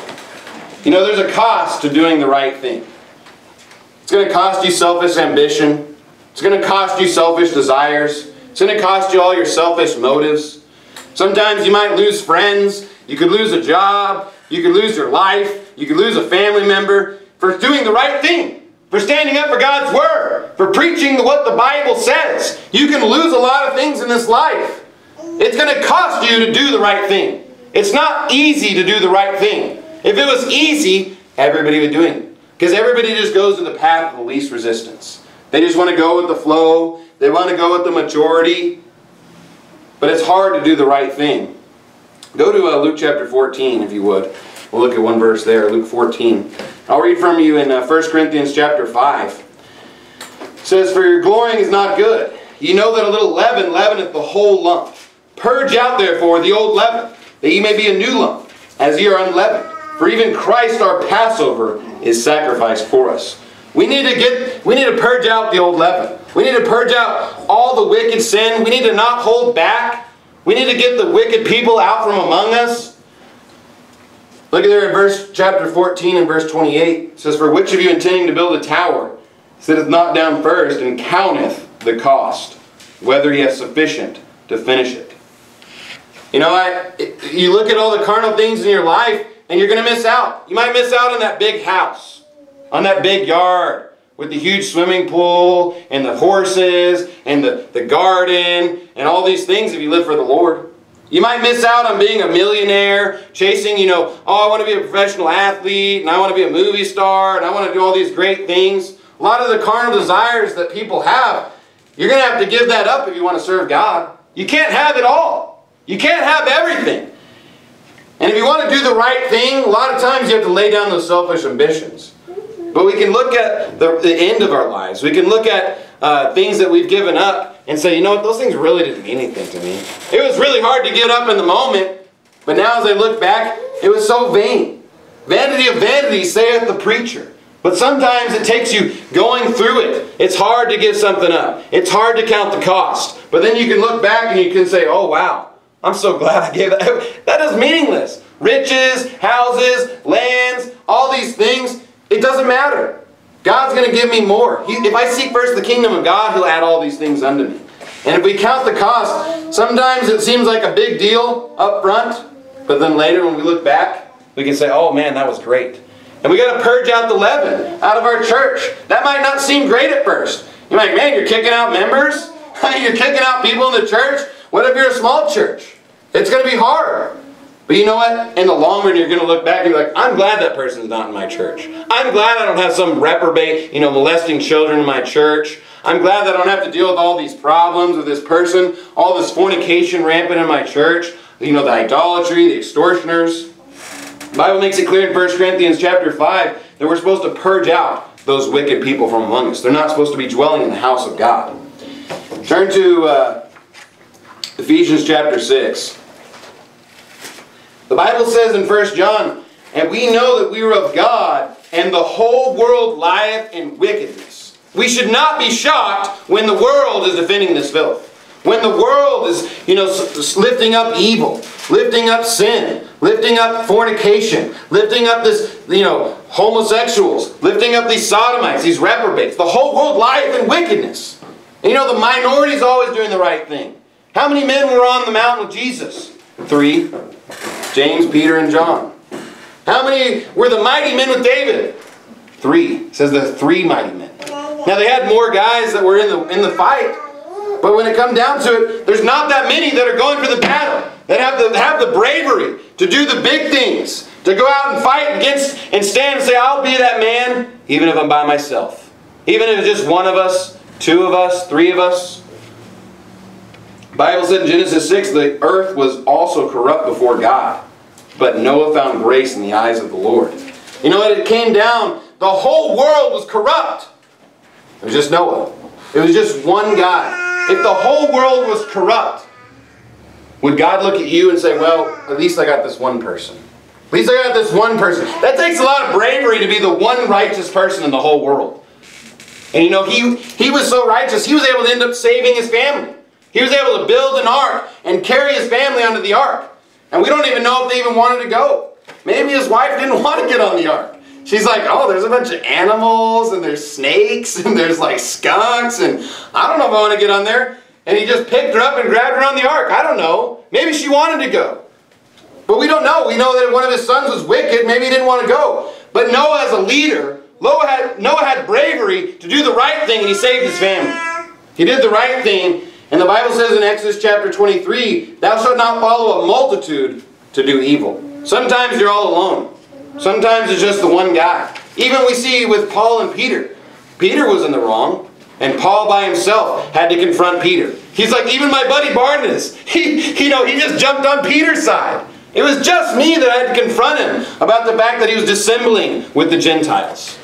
There's a cost to doing the right thing. It's going to cost you selfish ambition. It's going to cost you selfish desires. It's going to cost you all your selfish motives. Sometimes you might lose friends. You could lose a job. You could lose your life. You could lose a family member for doing the right thing. For standing up for God's Word. For preaching what the Bible says. You can lose a lot of things in this life. It's going to cost you to do the right thing. It's not easy to do the right thing. If it was easy, everybody would do it. Because everybody just goes to the path of the least resistance. They just want to go with the flow. They want to go with the majority. But it's hard to do the right thing. Go to Luke chapter 14, if you would. We'll look at one verse there, Luke 14. I'll read from you in 1 Corinthians chapter 5. It says, for your glorying is not good. You know that a little leaven leaveneth the whole lump. Purge out therefore the old leaven, that ye may be a new lump, as ye are unleavened. For even Christ our Passover is sacrificed for us. We need to purge out the old leaven. We need to purge out all the wicked sin. We need to not hold back. We need to get the wicked people out from among us. Look at there in chapter 14 and verse 28. It says, for which of you intending to build a tower sitteth not down first and counteth the cost, whether he has sufficient to finish it. You look at all the carnal things in your life and you're going to miss out. You might miss out on that big house, on that big yard with the huge swimming pool and the horses and the garden and all these things if you live for the Lord. You might miss out on being a millionaire, chasing, oh, I want to be a professional athlete and I want to be a movie star and I want to do all these great things. A lot of the carnal desires that people have, you're going to have to give that up if you want to serve God. You can't have it all. You can't have everything. And if you want to do the right thing, a lot of times you have to lay down those selfish ambitions. But we can look at the end of our lives. We can look at things that we've given up and say, you know what, those things really didn't mean anything to me. It was really hard to give it up in the moment, but now as I look back, it was so vain. Vanity of vanities, saith the preacher. But sometimes it takes you going through it. It's hard to give something up. It's hard to count the cost. But then you can look back and you can say, oh wow, I'm so glad I gave that. That is meaningless. Riches, houses, lands, all these things, it doesn't matter. God's going to give me more. If I seek first the kingdom of God, He'll add all these things unto me. And if we count the cost, sometimes it seems like a big deal up front, but then later when we look back, we can say, oh man, that was great. And we got to purge out the leaven out of our church. That might not seem great at first. You're like, man, you're kicking out members? You're kicking out people in the church? What if you're a small church? It's going to be hard. But you know what? In the long run, you're going to look back and be like, I'm glad that person's not in my church. I'm glad I don't have some reprobate, molesting children in my church. I'm glad that I don't have to deal with all these problems with this person, all this fornication rampant in my church, the idolatry, the extortioners. The Bible makes it clear in 1 Corinthians chapter 5 that we're supposed to purge out those wicked people from among us. They're not supposed to be dwelling in the house of God. Turn to Ephesians chapter 6. The Bible says in 1 John, and we know that we are of God, and the whole world lieth in wickedness. We should not be shocked when the world is defending this filth. When the world is, lifting up evil, lifting up sin, lifting up fornication, lifting up this, homosexuals, lifting up these sodomites, these reprobates. The whole world lieth in wickedness. And the minority is always doing the right thing. How many men were on the mountain with Jesus? 3. James, Peter, and John. How many were the mighty men with David? 3. It says the 3 mighty men. Now they had more guys that were in the fight. But when it comes down to it, there's not that many that are going for the battle. That have the bravery to do the big things. To go out and fight against and stand and say, I'll be that man, even if I'm by myself. Even if it's just one of us, two of us, three of us. The Bible said in Genesis 6, the earth was also corrupt before God. But Noah found grace in the eyes of the Lord. You know what? It came down, the whole world was corrupt. It was just Noah. It was just one guy. If the whole world was corrupt, would God look at you and say, well, at least I got this one person. At least I got this one person. That takes a lot of bravery to be the one righteous person in the whole world. And you know, he was so righteous, he was able to end up saving his family. He was able to build an ark and carry his family onto the ark. And we don't even know if they even wanted to go. Maybe his wife didn't want to get on the ark. She's like, oh, there's a bunch of animals, and there's snakes, and there's like skunks, and I don't know if I want to get on there. And he just picked her up and grabbed her on the ark. I don't know. Maybe she wanted to go. But we don't know. We know that one of his sons was wicked. Maybe he didn't want to go. But Noah, as a leader, Noah had bravery to do the right thing, and he saved his family. He did the right thing. And the Bible says in Exodus chapter 23, thou shalt not follow a multitude to do evil. Sometimes you're all alone. Sometimes it's just the one guy. Even we see with Paul and Peter. Peter was in the wrong. And Paul by himself had to confront Peter. He's like, even my buddy Barnabas, he just jumped on Peter's side. It was just me that I had to confront him about the fact that he was dissembling with the Gentiles.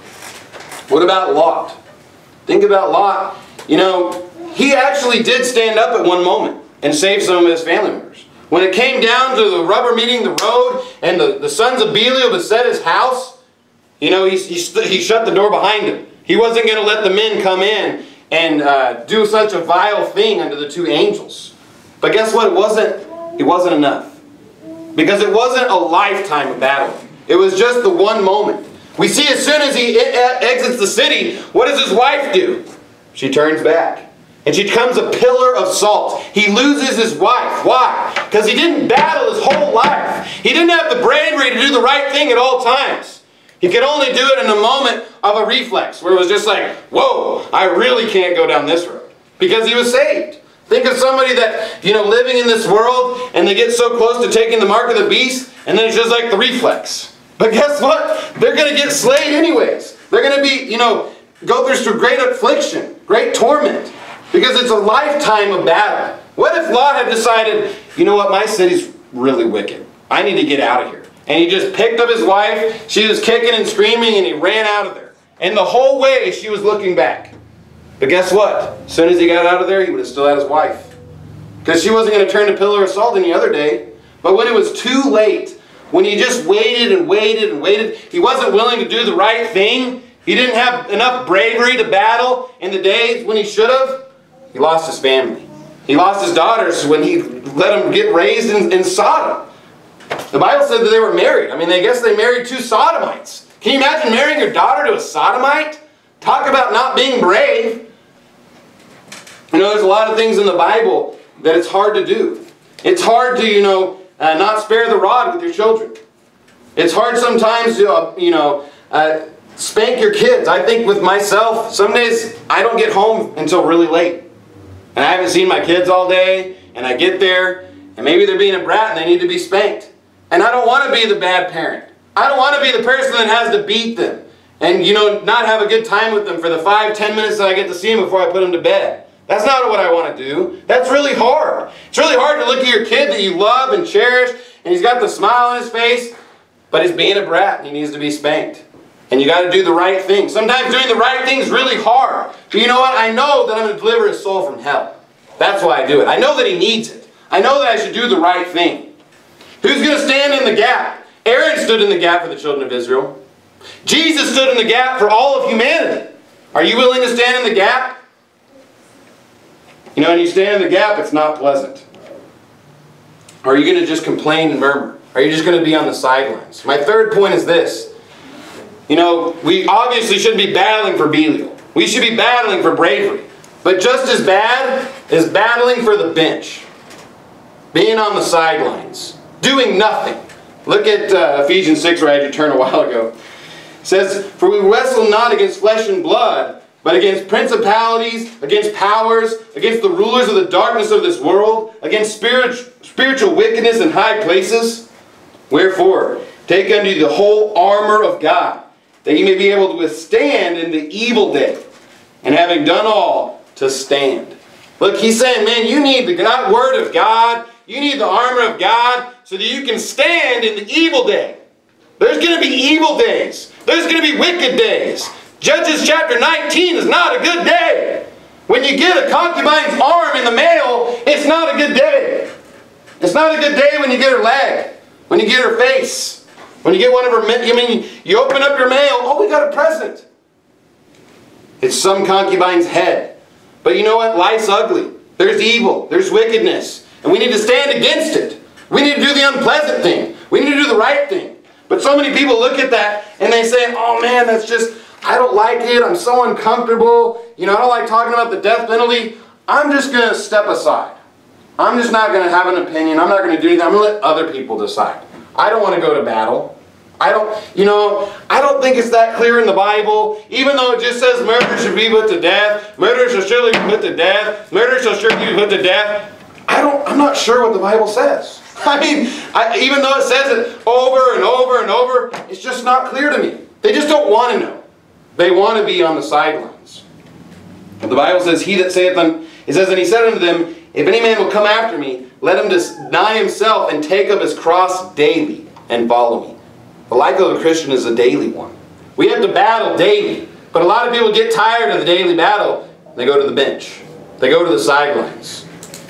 What about Lot? Think about Lot. You know, he actually did stand up at one moment and save some of his family members. When it came down to the rubber meeting the road and the sons of Belial beset his house, you know, he shut the door behind him. He wasn't going to let the men come in and do such a vile thing unto the two angels. But guess what? It wasn't enough. Because it wasn't a lifetime of battle. It was just the one moment. We see as soon as he exits the city, what does his wife do? She turns back. And she becomes a pillar of salt. He loses his wife. Why? Because he didn't battle his whole life. He didn't have the bravery to do the right thing at all times. He could only do it in a moment of a reflex, where it was just like, whoa, I really can't go down this road. Because he was saved. Think of somebody that, you know, living in this world, and they get so close to taking the mark of the beast, and then it's just like the reflex. But guess what? They're going to get slayed anyways. They're going to be, you know, go through great affliction, great torment. Because it's a lifetime of battle. What if Lot had decided, you know what, my city's really wicked. I need to get out of here. And he just picked up his wife, she was kicking and screaming, and he ran out of there. And the whole way she was looking back. But guess what? As soon as he got out of there, he would have still had his wife. Because she wasn't going to turn to pillar of salt any other day. But when it was too late, when he just waited and waited and waited, he wasn't willing to do the right thing. He didn't have enough bravery to battle in the days when he should have. He lost his family. He lost his daughters when he let them get raised in Sodom. The Bible said that they were married. I mean, I guess they married two Sodomites. Can you imagine marrying your daughter to a Sodomite? Talk about not being brave. You know, there's a lot of things in the Bible that it's hard to do. It's hard to, not spare the rod with your children. It's hard sometimes to, spank your kids. I think with myself, some days I don't get home until really late. And I haven't seen my kids all day, and I get there, and maybe they're being a brat and they need to be spanked. And I don't want to be the bad parent. I don't want to be the person that has to beat them and, not have a good time with them for the 5-10 minutes that I get to see them before I put them to bed. That's not what I want to do. That's really hard. It's really hard to look at your kid that you love and cherish, and he's got the smile on his face, but he's being a brat and he needs to be spanked. And you got to do the right thing. Sometimes doing the right thing is really hard. But you know what? I know that I'm going to deliver his soul from hell. That's why I do it. I know that he needs it. I know that I should do the right thing. Who's going to stand in the gap? Aaron stood in the gap for the children of Israel. Jesus stood in the gap for all of humanity. Are you willing to stand in the gap? When you stand in the gap, it's not pleasant. Or are you going to just complain and murmur? Are you just going to be on the sidelines? My third point is this. We obviously should be battling for Belial. We should be battling for bravery. But just as bad is battling for the bench. Being on the sidelines. Doing nothing. Look at Ephesians 6 where I had you turn a while ago. It says, for we wrestle not against flesh and blood, but against principalities, against powers, against the rulers of the darkness of this world, against spiritual wickedness in high places. Wherefore, Take unto you the whole armor of God, that you may be able to withstand in the evil day, and having done all, to stand. Look, he's saying, man, you need the Word of God, you need the armor of God, so that you can stand in the evil day. There's going to be evil days. There's going to be wicked days. Judges chapter 19 is not a good day. When you get a concubine's arm in the mail, it's not a good day. It's not a good day when you get her leg, when you get her face, when you get one of her, you open up your mail, oh, we got a present. It's some concubine's head. But you know what? Life's ugly. There's evil. There's wickedness. And we need to stand against it. We need to do the unpleasant thing. We need to do the right thing. But so many people look at that and they say, oh man, that's just, I don't like it. I'm so uncomfortable. I don't like talking about the death penalty. I'm just going to step aside. I'm just not going to have an opinion. I'm not going to do anything. I'm going to let other people decide. I don't want to go to battle. I don't think it's that clear in the Bible. Even though it just says murder should be put to death. Murder shall surely be put to death. Murder shall surely be put to death. I'm not sure what the Bible says. Even though it says it over and over and over, it's just not clear to me. They just don't want to know. They want to be on the sidelines. But the Bible says, it says, and he said unto them, if any man will come after me, let him deny himself and take up his cross daily and follow me. The life of a Christian is a daily one. We have to battle daily. But a lot of people get tired of the daily battle. They go to the bench. They go to the sidelines.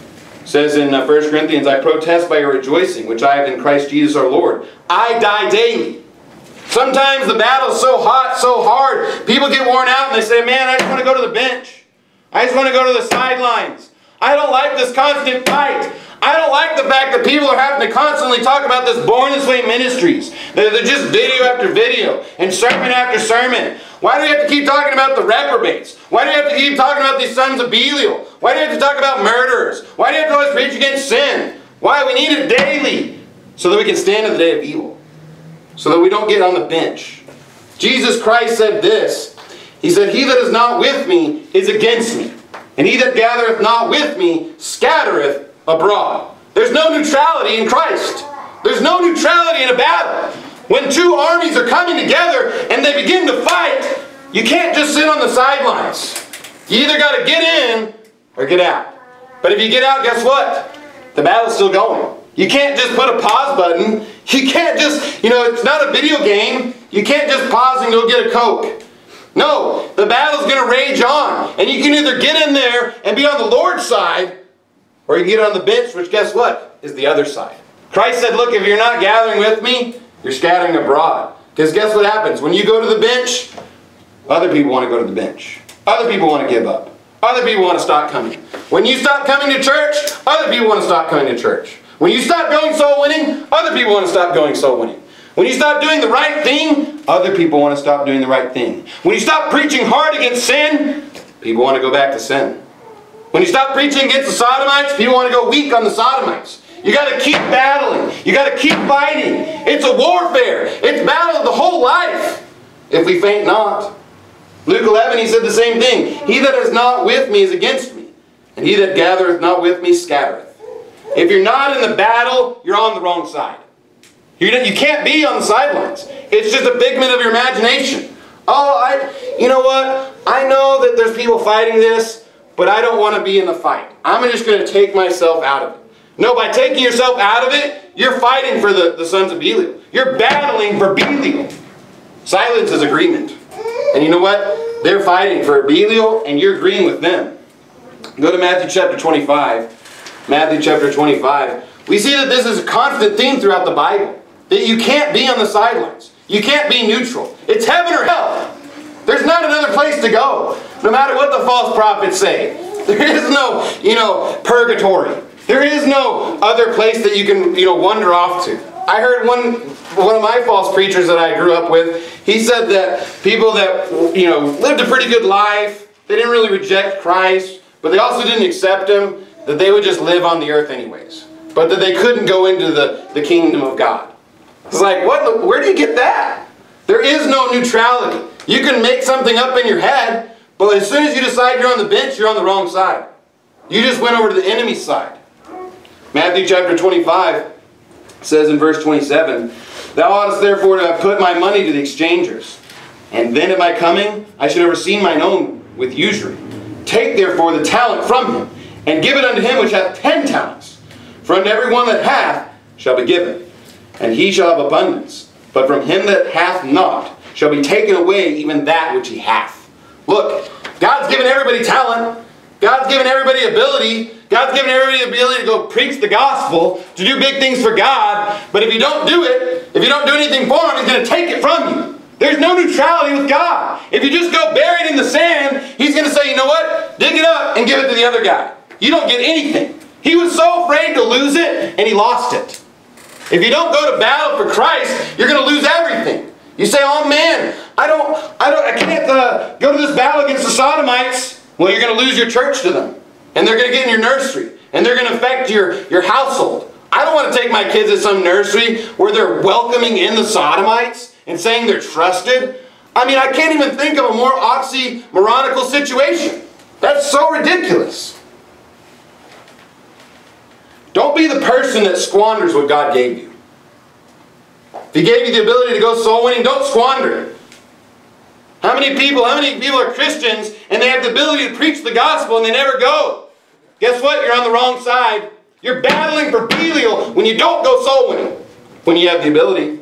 It says in 1 Corinthians, I protest by your rejoicing, which I have in Christ Jesus our Lord. I die daily. Sometimes the battle's so hot, so hard, people get worn out and they say, man, I just want to go to the bench. I just want to go to the sidelines. I don't like this constant fight. I don't like the fact that people are having to constantly talk about this Born This Way ministries. They're just video after video and sermon after sermon. Why do we have to keep talking about the reprobates? Why do we have to keep talking about these sons of Belial? Why do we have to talk about murderers? Why do we have to always preach against sin? Why? We need it daily so that we can stand in the day of evil. So that we don't get on the bench. Jesus Christ said this. He said, he that is not with me is against me. And he that gathereth not with me scattereth abroad. There's no neutrality in Christ. There's no neutrality in a battle. When two armies are coming together and they begin to fight, you can't just sit on the sidelines. You either got to get in or get out. But if you get out, guess what? The battle's still going. You can't just put a pause button. You can't just, it's not a video game. You can't just pause and go get a Coke. No, the battle's going to rage on. And you can either get in there and be on the Lord's side, or you can get on the bench, which guess what? Is the other side. Christ said, look, if you're not gathering with me, you're scattering abroad. Because guess what happens? When you go to the bench, other people want to go to the bench. Other people want to give up. Other people want to stop coming. When you stop coming to church, other people want to stop coming to church. When you stop going soul winning, other people want to stop going soul winning. When you stop doing the right thing, other people want to stop doing the right thing. When you stop preaching hard against sin, people want to go back to sin. When you stop preaching against the Sodomites, people want to go weak on the Sodomites. You got to keep battling. You got to keep fighting. It's a warfare. It's battle of the whole life. If we faint not. Luke 11, he said the same thing. He that is not with me is against me. And he that gathereth not with me scattereth. If you're not in the battle, you're on the wrong side. You can't be on the sidelines. It's just a figment of your imagination. Oh, you know what? I know that there's people fighting this, but I don't want to be in the fight. I'm just going to take myself out of it. No, by taking yourself out of it, you're fighting for the sons of Belial. You're battling for Belial. Silence is agreement. And you know what? They're fighting for Belial, and you're agreeing with them. Go to Matthew chapter 25. Matthew chapter 25. We see that this is a constant theme throughout the Bible. That you can't be on the sidelines. You can't be neutral. It's heaven or hell. There's not another place to go. No matter what the false prophets say. There is no, purgatory. There is no other place that you can, wander off to. I heard one of my false preachers that I grew up with, he said that people that, lived a pretty good life, they didn't really reject Christ, but they also didn't accept Him, that they would just live on the earth anyways. But that they couldn't go into the kingdom of God. It's like, where do you get that? There is no neutrality. You can make something up in your head, but as soon as you decide you're on the bench, you're on the wrong side. You just went over to the enemy's side. Matthew chapter 25 says in verse 27, Thou oughtest therefore to have put my money to the exchangers. And then at my coming, I should have received mine own with usury. Take therefore the talent from him, and give it unto him which hath 10 talents. For unto every one that hath shall be given, and he shall have abundance. But from him that hath not shall be taken away even that which he hath. Look, God's given everybody talent. God's given everybody ability. God's given everybody the ability to go preach the gospel, to do big things for God. But if you don't do it, if you don't do anything for him, he's going to take it from you. There's no neutrality with God. If you just go bury it in the sand, he's going to say, you know what? Dig it up and give it to the other guy. You don't get anything. He was so afraid to lose it, and he lost it. If you don't go to battle for Christ, you're going to lose everything. You say, oh man, I can't go to this battle against the Sodomites. Well, you're going to lose your church to them. And they're going to get in your nursery. And they're going to affect your household. I don't want to take my kids to some nursery where they're welcoming in the Sodomites and saying they're trusted. I mean, I can't even think of a more oxymoronical situation. That's so ridiculous. Don't be the person that squanders what God gave you. If He gave you the ability to go soul winning, don't squander it. How many people are Christians and they have the ability to preach the gospel and they never go? Guess what? You're on the wrong side. You're battling for Belial when you don't go soul winning, when you have the ability.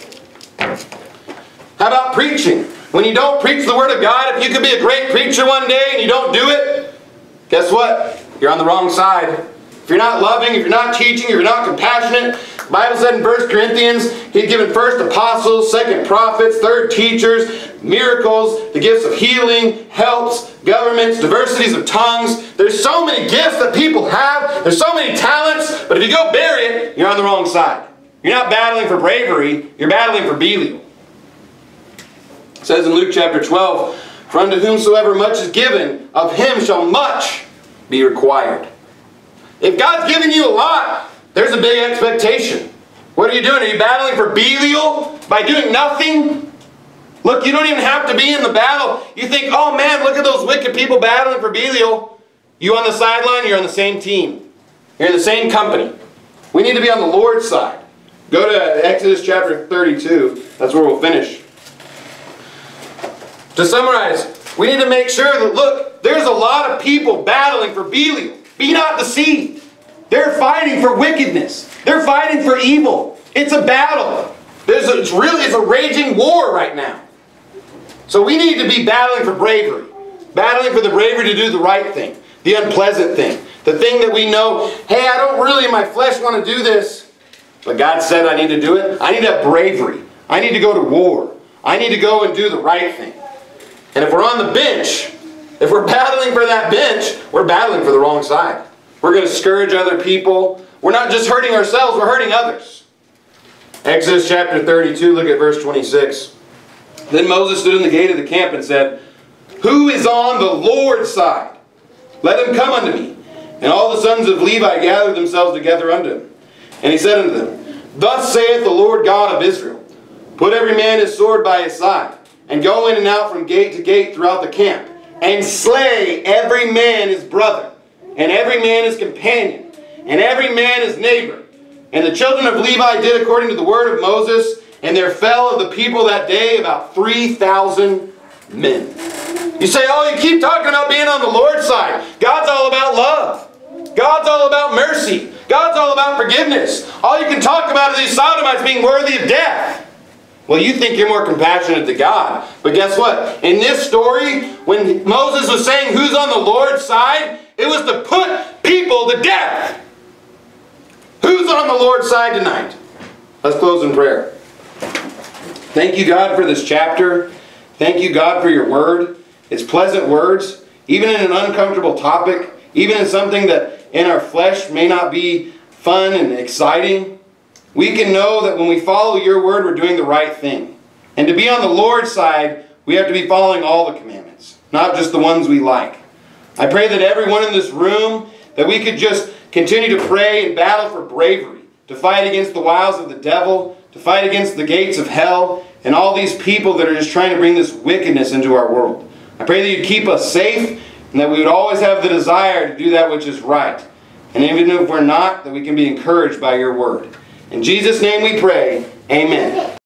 How about preaching? When you don't preach the Word of God, if you could be a great preacher one day and you don't do it, guess what? You're on the wrong side. If you're not loving, if you're not teaching, if you're not compassionate, the Bible said in 1 Corinthians, He's given first apostles, second prophets, third teachers, miracles, the gifts of healing, helps, governments, diversities of tongues. There's so many gifts that people have. There's so many talents. But if you go bury it, you're on the wrong side. You're not battling for bravery. You're battling for Belial. It says in Luke chapter 12, for unto whomsoever much is given, of him shall much be required. If God's given you a lot, there's a big expectation. What are you doing? Are you battling for Belial by doing nothing? Look, you don't even have to be in the battle. You think, oh man, look at those wicked people battling for Belial. You on the sideline, you're on the same team. You're in the same company. We need to be on the Lord's side. Go to Exodus chapter 32. That's where we'll finish. To summarize, we need to make sure that, look, there's a lot of people battling for Belial. Be not deceived. They're fighting for wickedness. They're fighting for evil. It's a battle. It's a raging war right now. So we need to be battling for bravery. Battling for the bravery to do the right thing. The unpleasant thing. The thing that we know, hey, I don't really in my flesh want to do this. But God said I need to do it. I need to have bravery. I need to go to war. I need to go and do the right thing. And if we're on the bench, if we're battling for that bench, we're battling for the wrong side. We're going to scourge other people. We're not just hurting ourselves, we're hurting others. Exodus chapter 32, look at verse 26. Then Moses stood in the gate of the camp and said, who is on the Lord's side? Let him come unto me. And all the sons of Levi gathered themselves together unto him. And he said unto them, thus saith the Lord God of Israel, put every man his sword by his side, and go in and out from gate to gate throughout the camp, and slay every man his brother, and every man his companion, and every man his neighbor. And the children of Levi did according to the word of Moses, and there fell of the people that day about 3,000 men. You say, oh, you keep talking about being on the Lord's side. God's all about love. God's all about mercy. God's all about forgiveness. All you can talk about is these Sodomites being worthy of death. Well, you think you're more compassionate to God. But guess what? In this story, when Moses was saying who's on the Lord's side, it was to put people to death. Who's on the Lord's side tonight? Let's close in prayer. Thank you, God, for this chapter. Thank you, God, for your word. It's pleasant words, even in an uncomfortable topic, even in something that in our flesh may not be fun and exciting. We can know that when we follow your word, we're doing the right thing. And to be on the Lord's side, we have to be following all the commandments, not just the ones we like. I pray that everyone in this room, that we could just continue to pray and battle for bravery, to fight against the wiles of the devil, to fight against the gates of hell, and all these people that are just trying to bring this wickedness into our world. I pray that you'd keep us safe, and that we would always have the desire to do that which is right. And even if we're not, that we can be encouraged by your word. In Jesus' name we pray. Amen.